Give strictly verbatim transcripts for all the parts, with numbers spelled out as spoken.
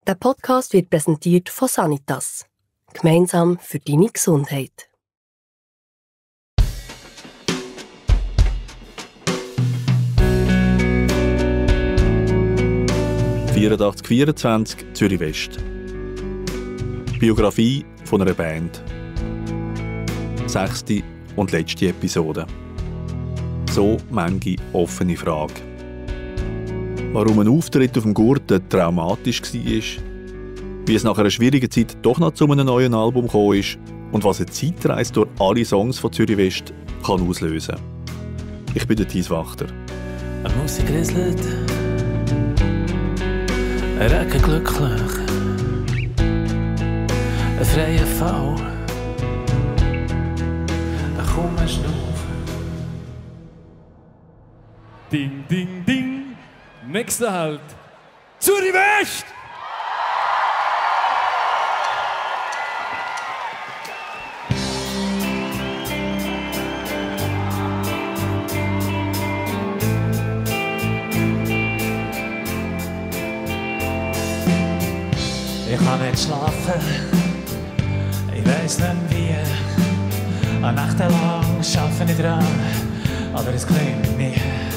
Der Podcast wird präsentiert von Sanitas. Gemeinsam für deine Gesundheit. vierundachtzig vierundzwanzig Zürich West. Biografie von einer Band. Sechste und letzte Episode. So manche offene Frage. Warum ein Auftritt auf dem Gurten traumatisch war, wie es nach einer schwierigen Zeit doch noch zu einem neuen Album gekommen ist und was eine Zeitreise durch alle Songs von Zürich West kann auslösen kann. Ich bin der Thies Wachter. Eine Musik rieselt, ein Regen glücklich, ein freier Fall, ein kaum ein Schnuff. Ding, ding, ding! Nächster Halt, Zürich West! Ich kann nicht schlafen, ich weiss nicht wie. Eine Nacht lang arbeite ich dran, aber es klingt nie.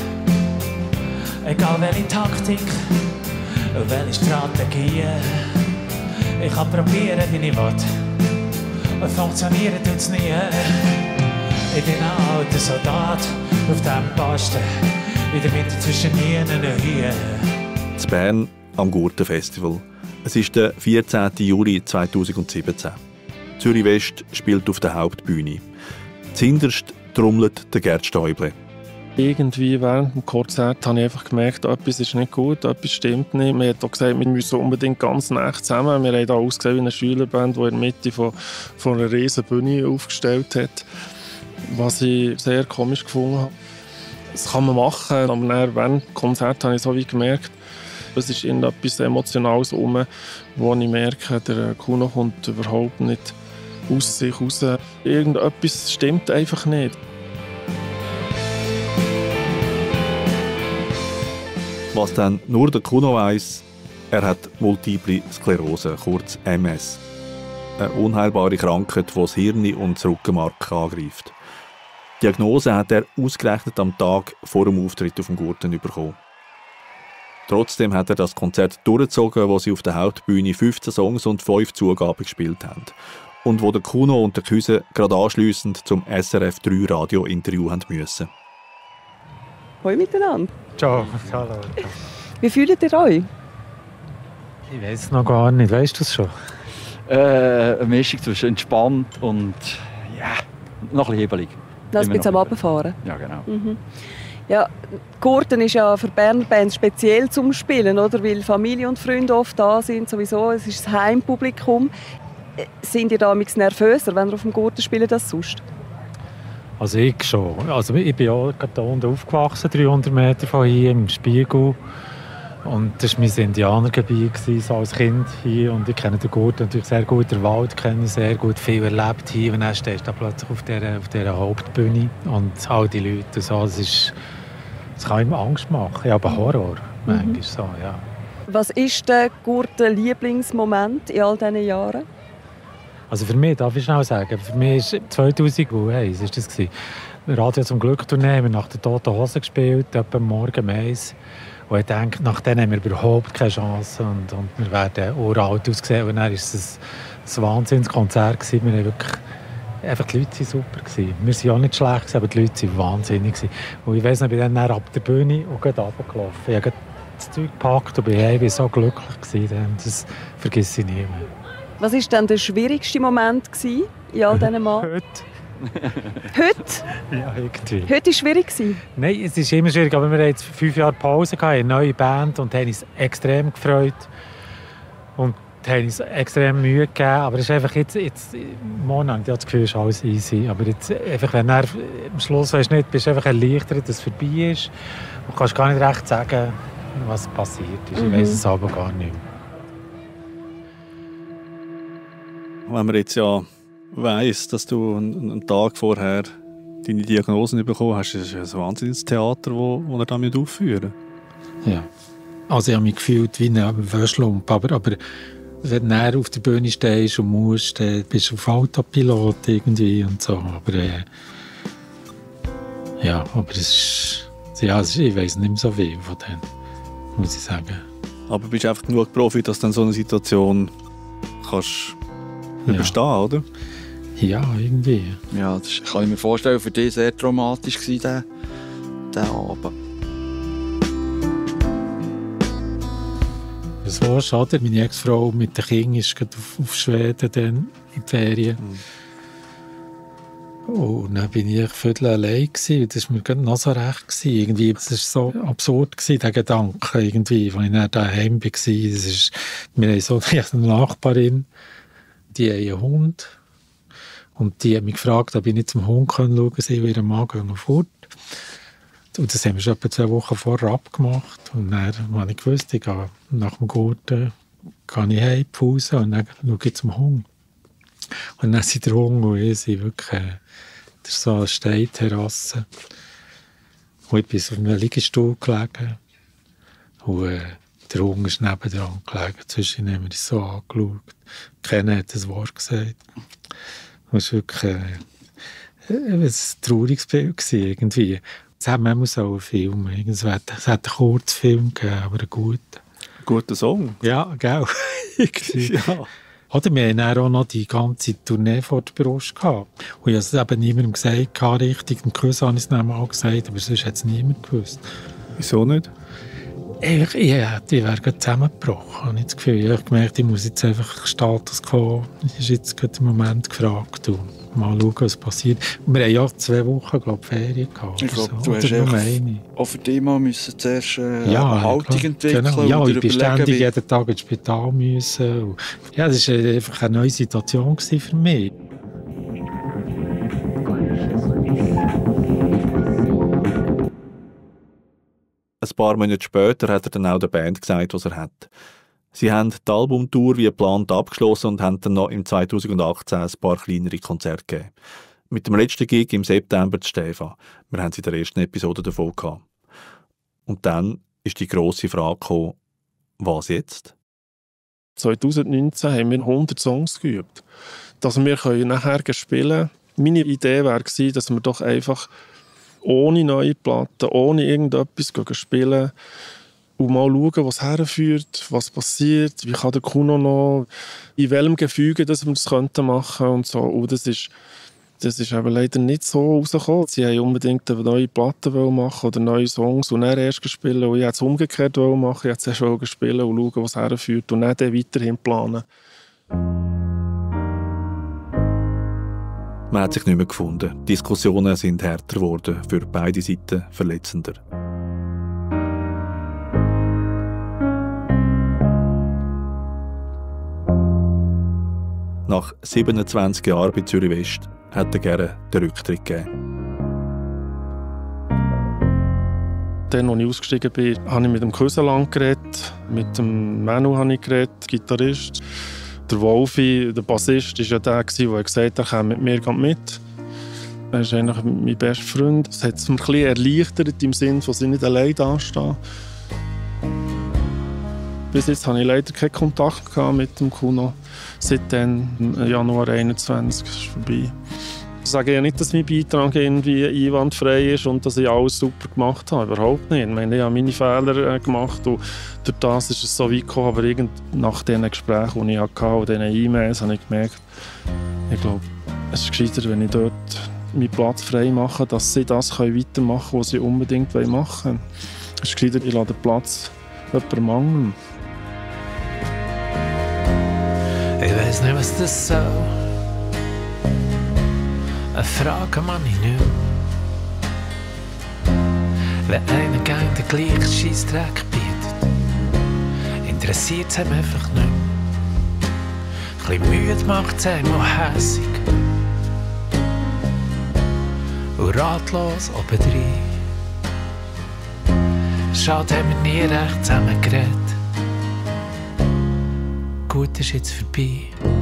Egal welche Taktik und welche Strategie, ich kann probieren, wie ich will. Und funktionieren tut's nie. Ich bin ein alter Soldat auf diesem Posten, in der Mitte zwischen Nienen und Hühen. In Bern am Gurten-Festival. Es ist der vierzehnten Juli zweitausendsiebzehn. Zürich West spielt auf der Hauptbühne. Zuhinterst trommelt der Gerd Stäuble. Irgendwie während dem Konzert habe ich einfach gemerkt, etwas ist nicht gut, etwas stimmt nicht. Man hat auch gesagt, wir müssen unbedingt ganz nah zusammen. Wir haben hier ausgesehen wie eine Schülerband, die in der Mitte von, von einer riesen Bühne aufgestellt hat. Was ich sehr komisch gefunden habe. Das kann man machen, aber dann, während dem Konzert habe ich so wie gemerkt, es ist irgendetwas Emotionales rum, wo ich merke, der Kuno kommt überhaupt nicht aus sich raus. Irgendetwas stimmt einfach nicht. Was dann nur der Kuno weiss, er hat Multiple Sklerose, kurz M S. Eine unheilbare Krankheit, die das Hirn und das Rückenmark angreift. Die Diagnose hat er ausgerechnet am Tag vor dem Auftritt auf dem Gurten bekommen. Trotzdem hat er das Konzert durchgezogen, wo sie auf der Hauptbühne fünfzehn Songs und fünf Zugaben gespielt haben. Und wo der Kuno und der Küse gerade anschliessend zum S R F drei Radio-Interview haben müssen. Hallo miteinander. Ciao, hallo. Wie fühlt ihr euch? Ich weiß es noch gar nicht. Weißt du es schon? Äh, eine Mischung zwischen entspannt und ja, noch ein bisschen hebelig. Das ein bisschen am Abfahren. Ja, genau. Mhm. Ja, Gurten ist ja für Berner Bands speziell zum Spielen, oder? Weil Familie und Freunde oft da sind, sowieso. Es ist das Heimpublikum. Sind ihr damals nervöser, wenn ihr auf dem Gurten spielt, als sonst? Also ich schon. Also ich bin ja gerade hier unten aufgewachsen, dreihundert Meter von hier im Spiegel. Und das war mein Indianergebiet so als Kind hier. Und ich kenne den Gurten natürlich sehr gut, den Wald kenne ich sehr gut, viel erlebt hier. Und dann stehst du plötzlich auf dieser, auf dieser Hauptbühne und all die Leute. So, das, ist, das kann ihm Angst machen, ja, aber Horror manchmal mhm. so, ja. Was ist der Gurten-Lieblingsmoment in all diesen Jahren? Also für mich, darf ich schnell sagen, für mich war zweitausendeins ist das gewesen. Radio zum Glück-Tournee haben wir nach der Toten Hose gespielt, etwa morgen eins. Und ich denke, nach denen haben wir überhaupt keine Chance und, und wir werden uralt aussehen. Und dann war es ein, ein Wahnsinnskonzert gewesen. Wir haben wirklich, einfach die Leute waren super gewesen. Wir waren auch nicht schlecht, aber die Leute waren wahnsinnig gewesen. Und ich weiss noch, ich bin dann ab der Bühne und gerade runtergelaufen. Ich habe das Zeug gepackt und ich war so glücklich gewesen. Das vergesse ich nie mehr. Was war denn der schwierigste Moment in all diesen Mal? Heute. Heute? Ja, irgendwie. Heute war es schwierig? Nein, es ist immer schwierig, aber wir hatten jetzt fünf Jahre Pause, eine neue Band und haben uns extrem gefreut. Und haben uns extrem Mühe gegeben, aber es ist einfach jetzt, jetzt morgen habe ich das Gefühl, es ist alles easy. Aber jetzt einfach, wenn er am Schluss weißt nicht, bist du einfach erleichtert, dass es vorbei ist. Du kannst gar nicht recht sagen, was passiert ist. Mhm. Ich weiss es aber gar nicht. Wenn man jetzt ja weiss, dass du einen Tag vorher deine Diagnosen bekommen hast, ist es ein wahnsinniges Theater, das er da aufführen Ja. Also ich habe mich gefühlt wie ein Wäschlump, aber, aber wenn du auf der Bühne stehst und musst, dann bist du auf Autopilot irgendwie und so. Aber äh, ja, aber es ist, ja, es ist, ich weiss nicht mehr so viel von denen, muss ich sagen. Aber bist du einfach genug Profi, dass du dann so eine Situation kannst Ja. überstehen, oder? Ja, irgendwie. Ja, das kann ich mir vorstellen, für dich sehr traumatisch war, dieser Abend. So schade. Meine Ex-Frau mit den Kindern ist gerade auf, auf Schweden dann in die Ferien. Mhm. Und dann war ich viertel allein. Gewesen. Das war mir gerade noch so recht. Gewesen. Irgendwie, das war so absurd, gewesen, der Gedanke, irgendwie, als ich dann daheim war. Das ist, wir haben so eine Nachbarin, die hat einen Hund. Und die hat mich gefragt, ob ich nicht zum Hund schauen kann, sie will ihren Mann gehen fort. Und das haben wir schon etwa zwei Wochen vorher abgemacht. Und dann habe ich gewusst, ich gehe nach dem Gurten gehe ich heim, Pause und dann schaue ich zum Hund. Und dann sind der Hund und ich sind wirklich äh, das ist so eine Steinterrasse. Und ich bin auf einem Liegestuhl gelegen. Und äh, der Hund ist nebendran gelegen. Zwischen haben wir uns so angeschaut. Keiner hat ein Wort gesagt. Das war wirklich äh, ein trauriges Bild irgendwie. Es hat manchmal so einen Film. Es hat, es hat einen Kurzfilm gegeben, aber einen guten. Guter Song. Ja, genau. Ja. Oder wir hatten dann auch noch die ganze Tournee vor der Brust gehabt. Und ich habe es eben niemandem gesagt, richtig. Im Kuss habe ich es dann mal gesagt, aber sonst hat es niemand gewusst. Wieso nicht? Ich, ich, ich wäre gerade zusammengebrochen. Habe ich das Gefühl. Ich habe gemerkt, ich muss jetzt einfach Status quo. Das ist jetzt gerade im Moment gefragt. Und mal schauen, was passiert. Wir haben ja zwei Wochen, glaube ich, Ferien gehabt. Ich glaube, so. du hast nur eine. Auch für dich mal müssen zuerst äh, ja, eine Haltung klar. entwickeln. Genau. Ja, ich bin ständig wie... jeden Tag ins Spital müssen. Und ja, das war einfach eine neue Situation für mich. Ein paar Monate später hat er dann auch der Band gesagt, was er hat. Sie haben die Albumtour wie geplant abgeschlossen und haben dann noch im zweitausendachtzehn ein paar kleinere Konzerte gegeben. Mit dem letzten Gig im September zu Stefan. Wir haben es in der ersten Episode davon gehabt. Und dann ist die grosse Frage gekommen, was jetzt? zweitausendneunzehn haben wir hundert Songs geübt. Dass wir nachher spielen können. Meine Idee war, dass wir doch einfach ohne neue Platten, ohne irgendetwas spielen und mal schauen, was herführt, was passiert, wie kann der Kuno noch, in welchem Gefüge dass wir das machen könnten und so. Und das ist, das ist aber leider nicht so rausgekommen. Sie wollten unbedingt eine neue Platte machen oder neue Songs und dann erst spielen. Und ich wollte es umgekehrt machen, ich wollte zuerst spielen und schauen, was herführt und dann weiterhin planen. Man hat sich nicht mehr gefunden. Die Diskussionen sind härter geworden, für beide Seiten verletzender. Nach siebenundzwanzig Jahren bei Zürich West hat er gerne den Rücktritt gegeben. Dann, als ich ausgestiegen bin, habe ich mit dem Köselang geredet, mit dem Manu habe ich geredet, Gitarrist. Der Wolfi, der Bassist, war ja der, der gesagt hat, er käme mit mir mit. Er ist eigentlich mein bester Freund. Das hat es mir ein bisschen erleichtert, im Sinne, dass ich nicht allein dastehe. Bis jetzt hatte ich leider keinen Kontakt mit dem Kuno. Seitdem, im Januar einundzwanzig, ist es vorbei. Ich sage ja nicht, dass mein Beitrag irgendwie einwandfrei ist und dass ich alles super gemacht habe. Überhaupt nicht. Ich meine, ich habe meine Fehler gemacht und durch das ist es so weit gekommen. Aber irgend nach diesen Gesprächen, die ich hatte und diesen E-Mails, habe ich gemerkt, ich glaube, es ist gescheiter, wenn ich dort meinen Platz frei mache, dass sie das weitermachen können, was sie unbedingt machen wollen. Es ist gescheiter, ich lasse den Platz jemandem mangeln. Ich weiss nicht, was das soll. Eine Frage man ich nicht mehr. Wenn einer gerne den gleichen Scheissdreck bietet, interessiert es ihm einfach nicht mehr. Ein bisschen müde macht es einem auch hässig. Und ratlos obendrein. Schade, haben wir nie recht zusammen geredet. Gut ist jetzt vorbei.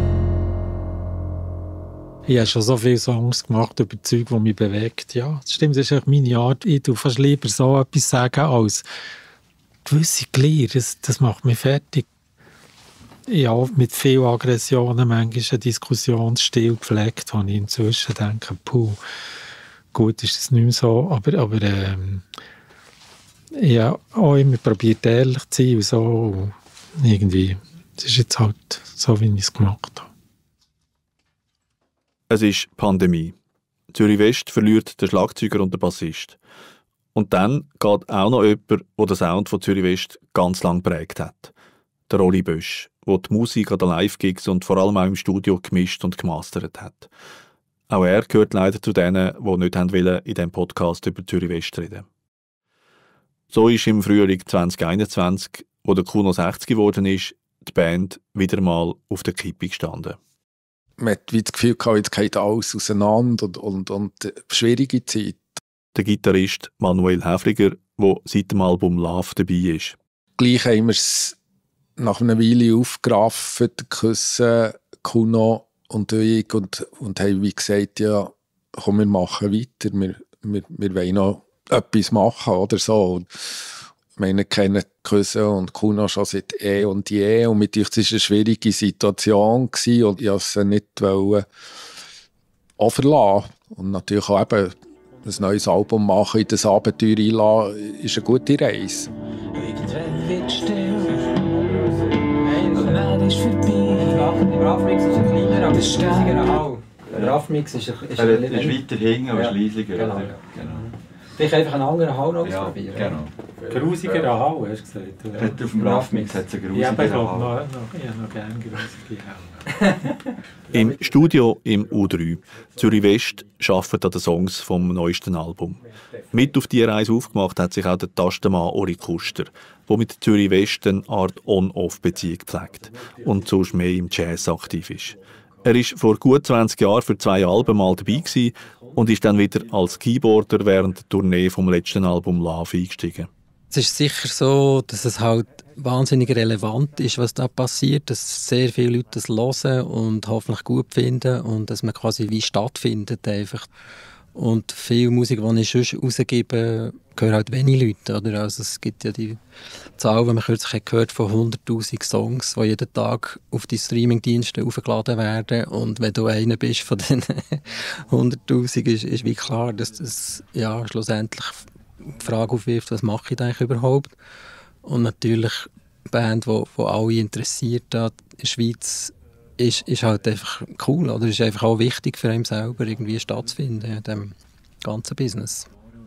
Ich habe schon so viele Songs gemacht über Zeug, die mich bewegt. Ja, das stimmt, das ist meine Art. Ich tue fast lieber so etwas sagen, als gewisse Glieder, das, das macht mich fertig. Ja, mit viel Aggressionen manchmal einen Diskussionsstil gepflegt, wo ich inzwischen denke, puh, gut ist das nicht mehr so, aber, aber ähm, ja, auch immer probiert ehrlich zu sein und so. Und irgendwie, das ist jetzt halt so, wie ich es gemacht habe. Es ist Pandemie. Zürich West verliert den Schlagzeuger und den Bassist. Und dann geht auch noch jemand, der den Sound von Zürich West ganz lang geprägt hat. Der Rolli Bösch, der die Musik an den Live-Gigs und vor allem auch im Studio gemischt und gemastert hat. Auch er gehört leider zu denen, die nicht wollen, in diesem Podcast über Zürich West reden. So ist im Frühling zwanzig einundzwanzig, wo der Kuno sechzig geworden ist, die Band wieder mal auf der Kippe gestanden. Man hat wie das Gefühl gehabt, jetzt geht alles auseinander und, und, und schwierige Zeit. Der Gitarrist Manuel Häfliger, der seit dem Album Love dabei ist. Gleich haben wir es nach einer Weile aufgerafft, Küssen, Kuno und ich, und, und haben wie gesagt, ja, komm, wir machen weiter, wir, wir, wir wollen noch etwas machen oder so. Und ich meine, kennen Küssen und Kuno schon seit eh und je, und mit uns war es eine schwierige Situation gewesen, und ich wollte sie nicht wollen, auch verlassen. Und natürlich auch eben ein neues Album machen, in das Abenteuer einlassen, ist eine gute Reise. Irgendwann wird still und dann ist vorbei. Der Raffmix ist ein kleiner, aber ist leisiger auch. Der Raffmix ist, ist, ist, er ist weiter hinten, aber ja. Ist leisiger. Genau. Oder? Genau. Vielleicht einfach einen anderen Hall noch ja, ausprobieren. Genau. Grusiger Hall, hast du gesagt? Oder? Hat auf dem Raffmix hat es einen grusiger Hall. Ja, ich glaube, Hall. noch, noch, ich habe noch gerne grusige Hall. Im Studio im U drei. Zürich West arbeitet an den Songs vom neuesten Album. Mit auf diese Reise aufgemacht hat sich auch der Tastenmann Ori Kuster, der mit Zürich West eine Art On-Off-Beziehung pflegt und sonst mehr im Jazz aktiv ist. Er war vor gut zwanzig Jahren für zwei Alben mal dabei gewesen und ist dann wieder als Keyboarder während der Tournee vom letzten Album Love eingestiegen. Es ist sicher so, dass es halt wahnsinnig relevant ist, was da passiert, dass sehr viele Leute das hören und hoffentlich gut finden und dass man quasi wie stattfindet einfach. Und viel Musik, die ich sonst rausgebe, hören halt wenige Leute. Oder? Also es gibt ja die Zahl, die man kürzlich gehört, von hunderttausend Songs, die jeden Tag auf die Streamingdienste aufgeladen werden. Und wenn du einer bist von den hunderttausend, ist, ist wie klar, dass das ja, schlussendlich die Frage aufwirft, was mache ich da eigentlich überhaupt? Und natürlich eine Band, die, die alle interessiert hat in der Schweiz, ist, ist halt einfach cool. Oder ist einfach auch wichtig für einen selber, irgendwie stattzufinden in diesem ganzen Business.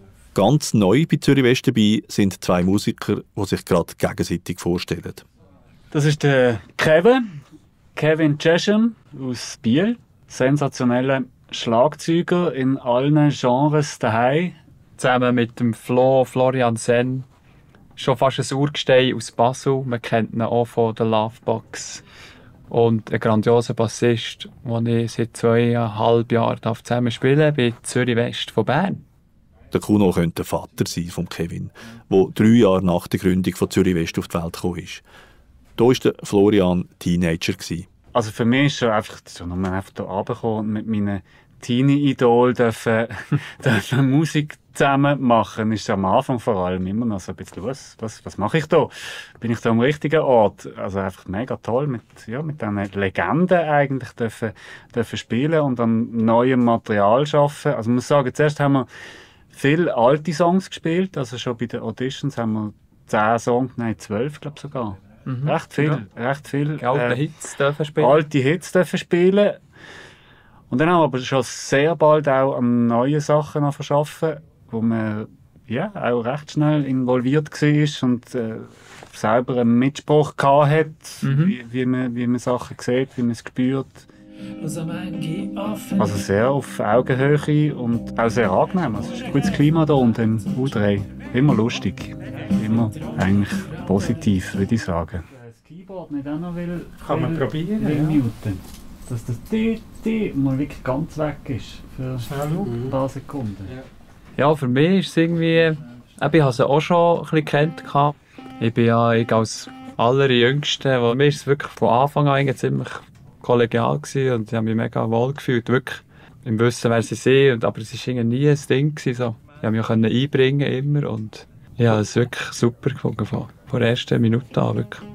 Ganz neu bei Zürich West dabei sind zwei Musiker, die sich gerade gegenseitig vorstellen. Das ist der Kevin, Kevin Chesham aus Biel. Sensationeller Schlagzeuger in allen Genres daheim. Zusammen mit dem Flo, Florian Senn. Schon fast ein Urgestein aus Basel. Man kennt ihn auch von der Lovebox. Und ein grandioser Bassist, den ich seit zweieinhalb Jahren zusammen spielen bei Zürich West von Bern. Der Kuno könnte der Vater sein von Kevin, der drei Jahre nach der Gründung von Zürich West auf die Welt gekommen ist. Da war der Florian Teenager. Also für mich ist schon einfach, so, nur einfach hier runtergekommen mit meinen Teenie-Idol dürfen, dürfen Musik zusammen machen, ist am Anfang vor allem immer noch so ein bisschen, was, was, was mache ich da? Bin ich da am richtigen Ort? Also einfach mega toll, mit, ja, mit diesen Legenden eigentlich dürfen, dürfen spielen und an neuem Material arbeiten. Also ich muss sagen, zuerst haben wir viele alte Songs gespielt, also schon bei den Auditions haben wir zehn Songs, nein, zwölf, glaube ich sogar. Mhm. Recht viel, ja. recht viel. Die alten äh, Hits dürfen spielen. Alte Hits dürfen spielen. Und dann haben wir aber schon sehr bald auch an neuen Sachen arbeiten, wo man ja, auch recht schnell involviert war und äh, selber einen Mitspruch hatte, mhm. wie, wie, man, wie man Sachen sieht, wie man es spürt. Also sehr auf Augenhöhe und auch sehr angenehm. Also es ist ein gutes Klima hier unten im U drei. Immer lustig. Immer eigentlich positiv, würde ich sagen. Das Keyboard nicht auch noch will, kann man probieren. Will muten. Dass das D, D mal wirklich ganz weg ist für ein paar Sekunden. Ja. Ja, für mich ist es irgendwie, ich habe es auch schon ein bisschen kennt. Ich bin ja ich als allerjüngste, weil mir ist es wirklich von Anfang an ziemlich kollegial gewesen und ich habe mich mega wohl gefühlt, wirklich im Wissen, wer sie sind, aber es war nie ein Ding gewesen, so. Ich konnte mich einbringen immer und ich habe es wirklich super gefunden von, von der ersten Minute an. Wirklich.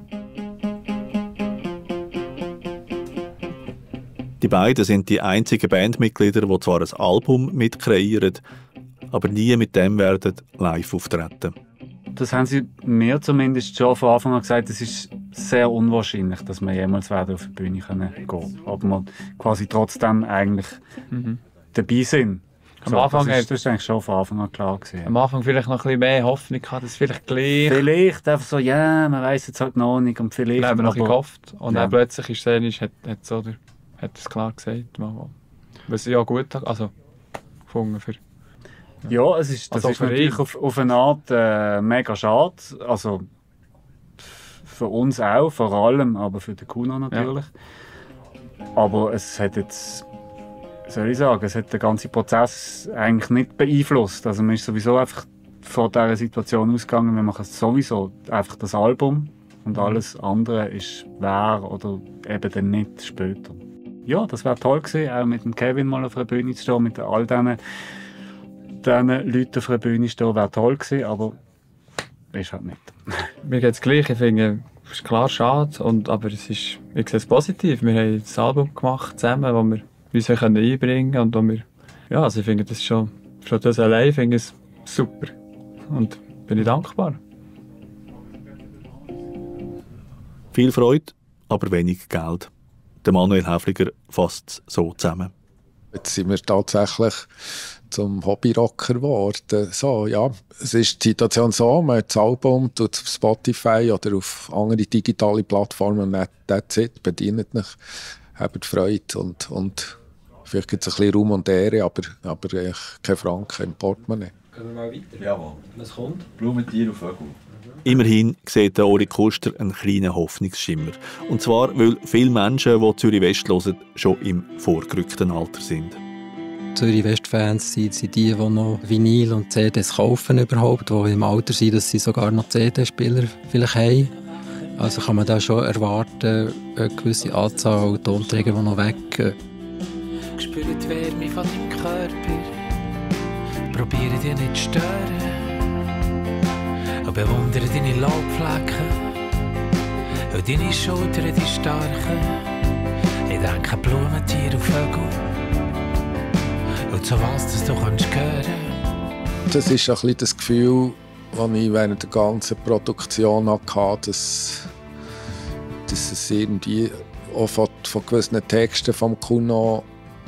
Die beiden sind die einzigen Bandmitglieder, die zwar ein Album mitkreieren, aber nie mit dem werden live auftreten. Das haben sie mir zumindest schon von Anfang an gesagt, es ist sehr unwahrscheinlich, dass wir jemals werden auf die Bühne gehen können. Aber wir quasi trotzdem eigentlich mhm. dabei sind. Am so, Anfang das, ist, das ist eigentlich schon von Anfang an klar gewesen. Am Anfang vielleicht noch ein bisschen mehr Hoffnung gehabt, dass vielleicht gleich... Vielleicht einfach so, ja, yeah, man weiss jetzt halt noch nicht und vielleicht... Dann haben wir noch ein bisschen gehofft und ja. dann plötzlich ist es, hat, hat, so, hat es klar gesagt. Was ich ja gut also, gefunden für... Ja, es ist, das also ist natürlich auf, auf eine Art äh, mega schade. Also für uns auch, vor allem, aber für den Kuno natürlich. Ja. Aber es hat jetzt, soll ich sagen, es hat den ganzen Prozess eigentlich nicht beeinflusst. Also man ist sowieso einfach von dieser Situation ausgegangen, wir machen sowieso einfach das Album und alles andere ist wer oder eben dann nicht später. Ja, das wäre toll gewesen, auch mit dem Kevin mal auf der Bühne zu stehen, mit all diesen diesen Leuten auf der Bühne stehen, wäre toll gewesen, aber ist halt nicht. Mir geht es gleich. Ich finde, es ist klar schade, und, aber es ist, ich sehe es positiv. Wir haben das Album gemacht zusammen, wo wir uns einbringen können und wo wir, ja, also ich finde das schon, schon das allein finde ich es super und bin ich dankbar. Viel Freude, aber wenig Geld. Der Manuel Häfliger fasst es so zusammen. Jetzt sind wir tatsächlich zum Hobbyrocker geworden. So, ja, es ist die Situation so, man hat das Album tut auf Spotify oder auf andere digitale Plattformen und that's it, bedient mich, habt Freude und, und vielleicht gibt es ein bisschen Raum und Ehre, aber, aber kein Franken im Portemonnaie. Können wir mal weiter? Jawohl. Was kommt? Blumentier und Vögel. Immerhin sieht der Ori Koster einen kleinen Hoffnungsschimmer. Und zwar, weil viele Menschen, die Zürich West hören, schon im vorgerückten Alter sind. Zürich West-Fans sind, sind die, die noch Vinyl und C Ds kaufen überhaupt, die im Alter sind, dass sie sogar noch C D-Spieler vielleicht haben. Also kann man da schon erwarten, eine gewisse Anzahl Tonträger, die noch weg. Ich spüre die Wärme von deinem Körper, probiere dich nicht zu stören. Ich bewundere deine Laubflecken und deine Schultern, die starken. Ich denke an Blumentier und Vögel und so was, das du kannst hören. Das ist ein bisschen das Gefühl, das ich während der ganzen Produktion hatte, dass, dass es irgendwie auch von, von gewissen Texten vom Kuno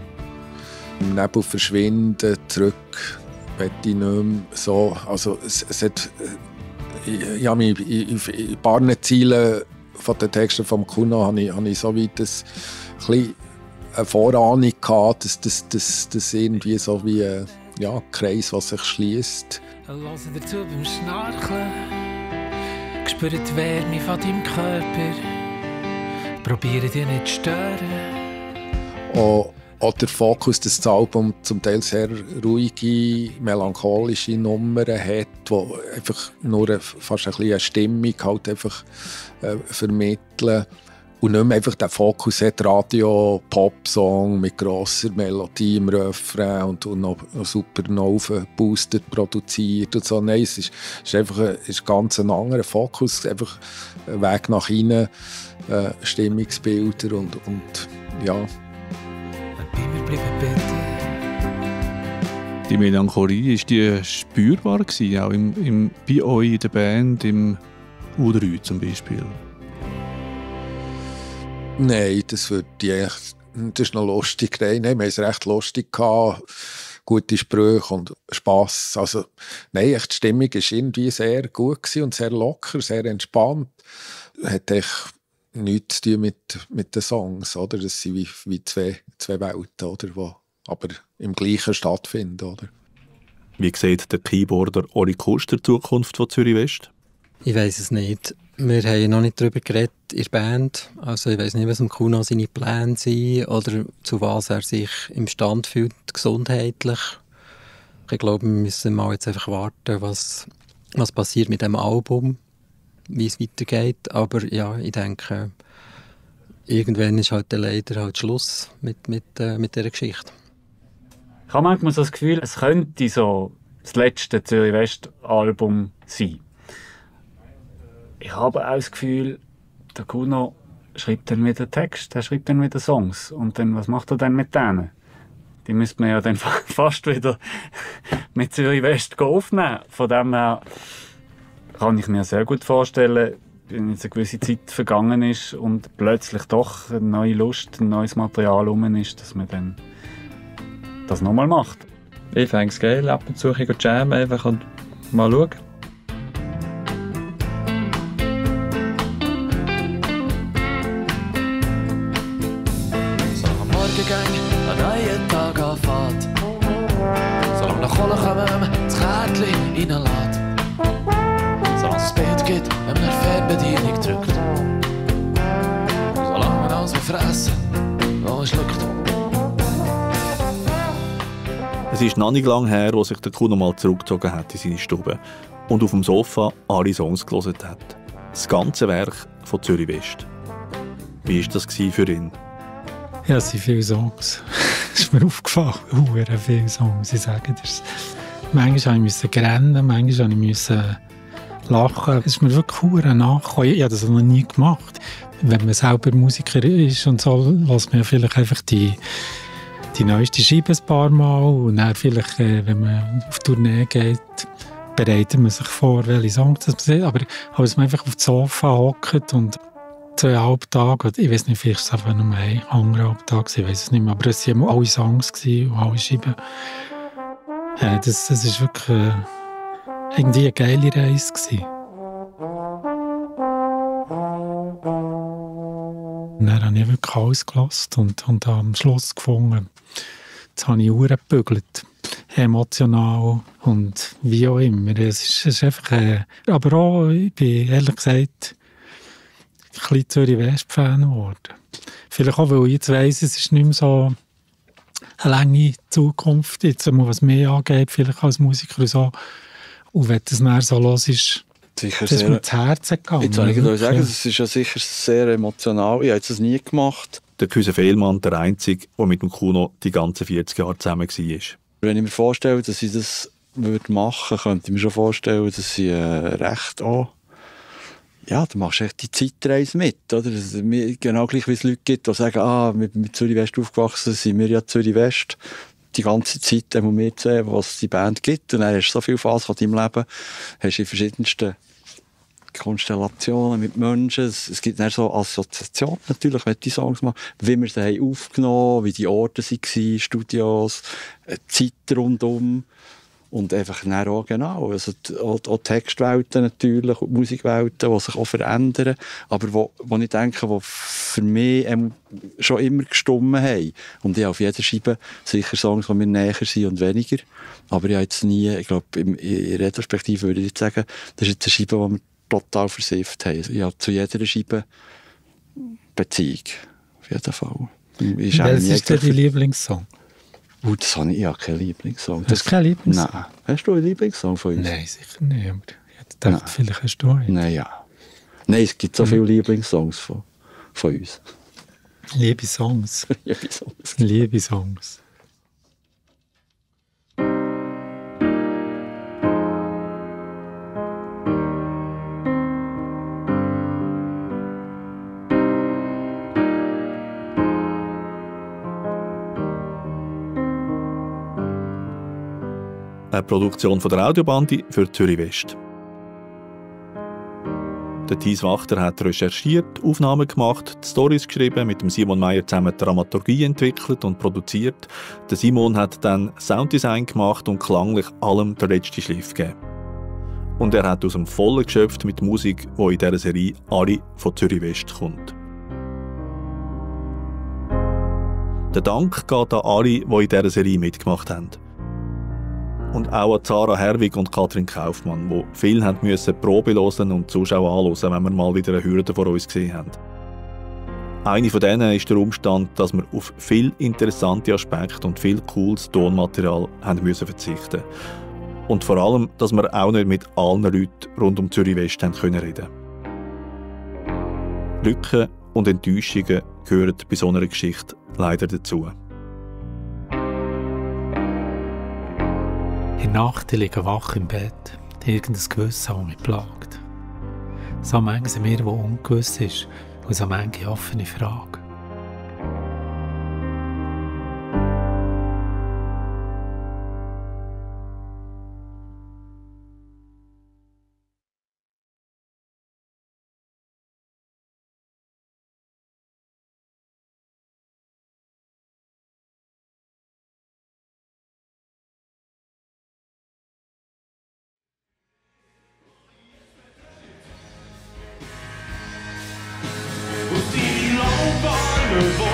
im Nebel verschwinden, zurück, möchte ich nicht mehr so. Also es, es hat, ich, ich habe mich in, in, in ein paar Zielen von den Texten vom Kuno habe ich, habe ich so weit das, ein bisschen eine Vorahnung gehabt, dass das, das, das irgendwie so wie ein ja, Kreis, der sich schließt. Höre dazu beim Schnarchen, ich spüre die Wärme von deinem Körper, probiere dich nicht zu stören. Auch, auch der Fokus, dass das Album zum Teil sehr ruhige, melancholische Nummern hat, die einfach nur eine, fast ein bisschen eine Stimmung halt einfach, äh, vermitteln. Und nicht mehr einfach den Fokus hat, Radio-Pop-Song mit grosser Melodie im Refrain und, und noch, noch super Booster produziert und so. Nein, es ist, ist einfach ein, ist ganz ein anderer Fokus, einfach ein Weg nach innen, äh, Stimmungsbilder und, und ja. Die Melancholie, ist die spürbar gewesen, auch im, im, bei euch in der Band, im U drei zum Beispiel? Nein, das würde ich echt, das ist noch lustig. Nein, wir haben es recht lustig gehabt. Gute Sprüche und Spass. Also, nein, echt, die Stimmung war irgendwie sehr gut gewesen und sehr locker, sehr entspannt. Hat echt nichts zu tun mit, mit den Songs, oder? Das sind wie, wie zwei, zwei Welten, oder? Die aber im Gleichen stattfinden, oder? Wie sieht der Keyboarder Ori Koster die Zukunft von Zürich West? Ich weiss es nicht. Wir haben noch nicht darüber geredet in der Band. Also ich weiss nicht, was im Kuno seine Pläne sind oder zu was er sich imstand fühlt, gesundheitlich. Ich glaube, wir müssen mal jetzt einfach warten, was, was passiert mit dem Album, wie es weitergeht. Aber ja, ich denke, irgendwann ist halt leider halt Schluss mit, mit, äh, mit dieser Geschichte. Ich habe manchmal so das Gefühl, es könnte so das letzte Zürich West Album sein. ich habe auch das Gefühl, der Kuno schreibt dann wieder Text, er schreibt dann wieder Songs. Und dann, was macht er dann mit denen? Die müsste man ja dann fast wieder mit Zürich West aufnehmen. Von dem her kann ich mir sehr gut vorstellen, wenn jetzt eine gewisse Zeit vergangen ist und plötzlich doch eine neue Lust, ein neues Material rum ist, dass man dann das nochmal macht. Ich fände es geil, ab und zu ein jammen einfach und mal schauen. So am Morgengang, ein neuer Tag anfängt. Solange nach Kohle kommen, das Kärtchen reinlässt. Solange es Bett gibt, wenn man eine Fernbedienung drückt. Solange man alles fressen, was man schluckt. Es ist noch nicht lange her, als sich der Kuno mal zurückgezogen hat in seine Stube und auf dem Sofa alle Songs gehört hat. Das ganze Werk von Zürich West. Wie war das für ihn? Ja, es sind viele Songs. Es ist mir aufgefallen, sehr viele Songs. Ich sage dir. Manchmal musste ich rennen, manchmal musste ich lachen. Es ist mir wirklich sehr nachgekommen. Ich habe das noch nie gemacht. Wenn man selber Musiker ist und so, lässt man vielleicht einfach die, die neueste Scheibe ein paar Mal. Und dann vielleicht, äh, wenn man auf Tournee geht, bereitet man sich vor, welche Songs das man sieht. Aber als man einfach auf dem Sofa hockt und zweieinhalb Tage, oder ich weiß nicht, vielleicht war es einfach nur ein anderthalb Tage, ich weiß es nicht mehr, aber es waren alle Songs und alle Scheiben. Ja, das, das ist wirklich äh, irgendwie eine geile Reise gewesen. Und dann habe ich wirklich alles gelassen und, und am Schluss gefunden, jetzt habe ich Uhren gebügelt. Emotional und wie auch immer. Es ist, es ist einfach, äh, aber auch, ich bin ehrlich gesagt ein bisschen Zürich West-Fan geworden. Vielleicht auch, weil ich jetzt weiss, es ist nicht mehr so eine lange Zukunft, jetzt, was mehr angeht, vielleicht als Musiker und so. Und wenn das dann so los ist, sicher das ist mir ins Herz gegangen. Jetzt wollte ich dir sagen, es ist ja sicher sehr emotional. Ich habe das nie gemacht. Der Küse Fehlmann, der Einzige, der mit dem Kuno die ganzen vierzig Jahre zusammen war. Wenn ich mir vorstelle, dass ich das würde machen würde, könnte ich mir schon vorstellen, dass ich äh, recht auch... Ja, du machst echt die Zeitreise mit, oder? Genau gleich, wie es Leute gibt, die sagen, ah, mit, mit Zürich West aufgewachsen sind wir ja Zürich West. Die ganze Zeit haben wir sehen, was es die Band gibt. Und dann hast du so viel Spaß von deinem Leben. Hast du in verschiedensten Konstellationen mit Menschen. Es, es gibt dann so Assoziationen natürlich, wenn die Songs machen, wie wir sie haben aufgenommen, wie die Orte waren, Studios, die Zeit rundum. Und einfach dann auch genau, also auch, auch Textwelten natürlich und Musikwelten, die sich auch verändern, aber wo, wo ich denke, die für mich schon immer gestimmt haben. Und ich habe auf jeder Scheibe sicher Songs, die mir näher sind und weniger. Aber ich habe jetzt nie, ich glaube, in, in Retrospektive würde ich jetzt sagen, das ist jetzt eine Scheibe, die wir total versifft haben. Ich habe zu jeder Scheibe Beziehung. Auf jeden Fall. Welches ist denn dein Lieblingssong? Oh, das habe ich, ich habe keinen Lieblingssong. Hast du keinen Lieblingssong? Nein. Hast du einen Lieblingssong von uns? Nein, sicher nicht. Aber ich dachte, Nein. vielleicht hast du einen. Nein, ja. Nein, es gibt so viele Lieblingssongs von, von uns. Liebe Songs. Liebe Songs. Liebe Songs. Eine Produktion von der Audiobande für Zürich West. Der Thies Wachter hat recherchiert, Aufnahmen gemacht, die Storys geschrieben, mit dem Simon Meyer zusammen die Dramaturgie entwickelt und produziert. Der Simon hat dann Sounddesign gemacht und klanglich allem den letzten Schliff gegeben. Und er hat aus dem Vollen geschöpft mit Musik, die in dieser Serie alle von Zürich West kommt. Der Dank geht an alle, die in dieser Serie mitgemacht haben. Und auch an Sarah Herwig und Katrin Kaufmann, die viel haben müssen Probe hören und die Zuschauer anhören, wenn wir mal wieder eine Hürde vor uns gesehen haben. Eine von denen ist der Umstand, dass wir auf viel interessante Aspekte und viel cooles Tonmaterial haben müssen verzichten. Und vor allem, dass wir auch nicht mit allen Leuten rund um Zürich West haben können reden. Lücken und Enttäuschungen gehören bei so einer Geschichte leider dazu. In der Nacht liege ich wach im Bett. Irgendein Gewissen, das mich plagt. So manches mir, wo ungewiss ist, und so manche offene Frage. Die Laubäume